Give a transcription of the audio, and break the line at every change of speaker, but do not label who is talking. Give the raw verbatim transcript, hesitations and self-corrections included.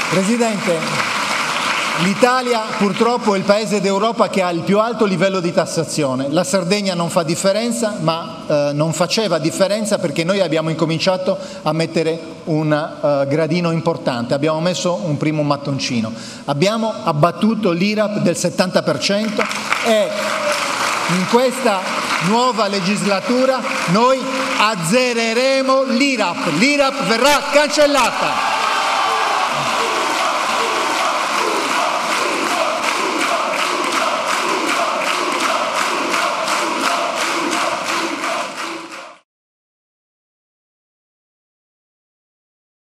Presidente, l'Italia purtroppo è il paese d'Europa che ha il più alto livello di tassazione. La Sardegna non fa differenza, ma eh, non faceva differenza perché noi abbiamo incominciato a mettere un uh, gradino importante, abbiamo messo un primo mattoncino. Abbiamo abbattuto l'I R A P del settanta per cento e in questa nuova legislatura noi azzereremo l'I R A P. L'I R A P verrà cancellata.